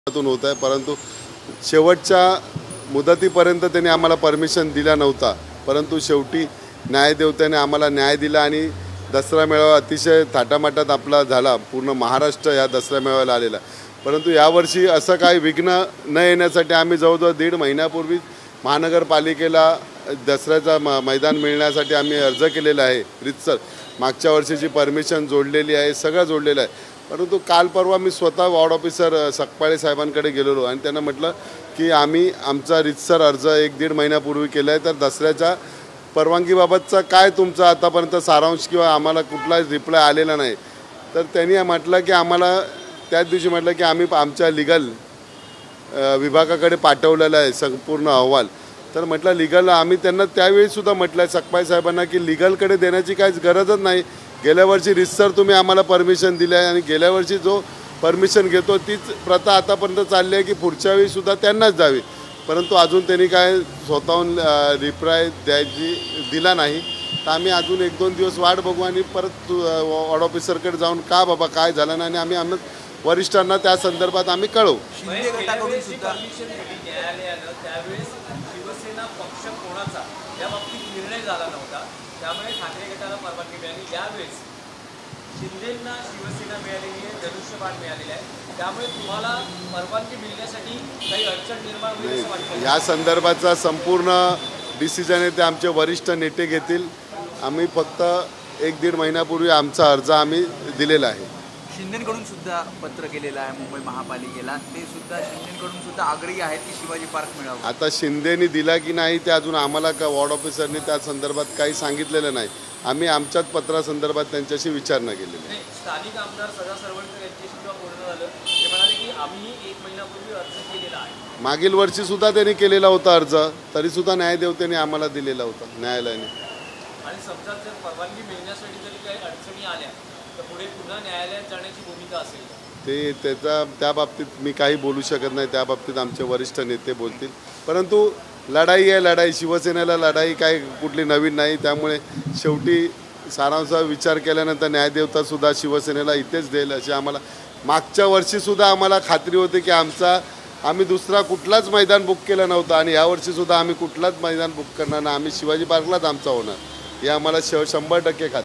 तून होत आहे, परंतु शेवटच्या मुदतीपर्यंत त्यांनी आम्हाला परमिशन दिला नव्हता। परंतु शेवटी न्यायदेवतेने आम्हाला न्याय दिला आणि दसरा मेळावा अतिशय थाटामाटात आपला झाला। पूर्ण महाराष्ट्र या दसरा मेळाव्याला आलेला। परंतु यावर्षी असं काही विघ्न न येण्यासाठी आम्ही जवळजवळ 1.5 महिन्यापूर्वी महानगरपालिकेला दसऱ्याचा मैदान मिळण्यासाठी आम्ही अर्ज केलेला आहे। रितसर मागच्या वर्षीची परमिशन जोडलेली आहे, सगळं जोडलेलं आहे। परंतु काल परवा मी स्वतः वॉर्ड ऑफिसर सकपाळे साहेबांकडे गेलेलो आणि त्यांना म्हटलं की आम्ही आमचा रितसर अर्ज 1-1.5 महिन्यापूर्वी केला आहे, तर दसऱ्याच्या परवानगीबाबतचा काय तुमचा आतापर्यंत सारांश किंवा आम्हाला कुठलाच रिप्लाय आलेला नाही। तर त्यांनी म्हटलं की आम्हाला त्याच दिवशी म्हटलं की आम्ही आमच्या लीगल विभागाकडे पाठवलेला आहे संपूर्ण अहवाल। तर म्हटलं लीगल आम्ही त्यांना त्यावेळी सुद्धा म्हटलं सकपाळे साहेबांना की लीगलकडे देण्याची काहीच गरजच नाही। गेल्या वर्षी रितसर तुम्ही आम्हाला परमिशन दिली आहे आणि गेल्या वर्षी जो परमिशन घेतो तीच प्रथा आतापर्यंत चालली आहे की पुढच्या वेळी सुद्धा त्यांनाच द्यावी। परंतु अजून त्यांनी काय स्वतःहून रिप्लाय दिला नाही। तर आम्ही अजून 1-2 दिवस वाट बघू आणि परत वॉर्ड ऑफिसरकडे जाऊन का बाबा काय झालं नाही आणि आम्ही वरिष्ठांना त्या संदर्भात आम्ही कळवू। शिंदे गटाकडून सुद्धा न्यायालयानं त्यावेळेस शिवसेना पक्ष कोणाचा या बाबतीत निर्णय झाला नव्हता, त्यामुळे ठाकरे गटाला परवानगी मिळाली। यावेळेस शिंदेंना शिवसेना मिळालेली आहे, धनुष्यबाण मिळालेला आहे, त्यामुळे तुम्हाला परवानगी मिळण्यासाठी काही अडचण निर्माण होईल असं वाटतं? या संदर्भाचा संपूर्ण डिसिजन आहे ते आमचे वरिष्ठ नेते घेतील। आम्ही फक्त 1-1.5 महिन्यापूर्वी आमचा अर्ज आम्ही दिलेला आहे। शिंदेकडून सुद्धा पत्र केलेलं आहे मुंबई महापालिकेला, ते सुद्धा शिंदेकडून सुद्धा आग्रही आहेत की शिवाजी पार्क मिळावं। आता शिंदेनी दिला की नाही ते अजून आम्हाला का वॉर्ड ऑफिसरनी त्या संदर्भात काही सांगितलेलं नाही। आम्ही आमच्याच पत्रासंदर्भात त्यांच्याशी विचारणा केलेली आहे। स्थानिक आमदार सदा सरवणकर यांच्याशी जेव्हा बोलणं झालं ते म्हणाले की आम्ही 1 महिन्यापूर्वी अर्ज केलेला आहे। मागील वर्षी सुद्धा त्यांनी केलेला होता अर्ज, तरी सुद्धा न्यायदेवतेने आम्हाला दिलेला होता न्यायालयाने। आणि समजा जर परवानगी मिळण्यासाठी जरी काही अडचणी आल्या तर पुढे पुन्हा न्यायालयात जाण्याची भूमिका असेल? त्या बाबतीत मी काही बोलू शकत नाही, त्या बाबतीत आमचे वरिष्ठ नेते बोलतील। परंतु लढाई आहे, लढाई शिवसेनेला लढाई काय कुठली नवीन नाही। त्यामुळे शेवटी सारांचा विचार केल्यानंतर न्यायदेवता सुद्धा शिवसेनेला इथेच देईल अशी आम्हाला मागच्या वर्षीसुद्धा आम्हाला खात्री होती की आम्ही दुसरा कुठलाच मैदान बुक केलं नव्हतं आणि यावर्षीसुद्धा आम्ही कुठलाच मैदान बुक करणार नाही, आम्ही शिवाजी पार्कलाच आमचा होणार, हे आम्हाला 100% खात्री।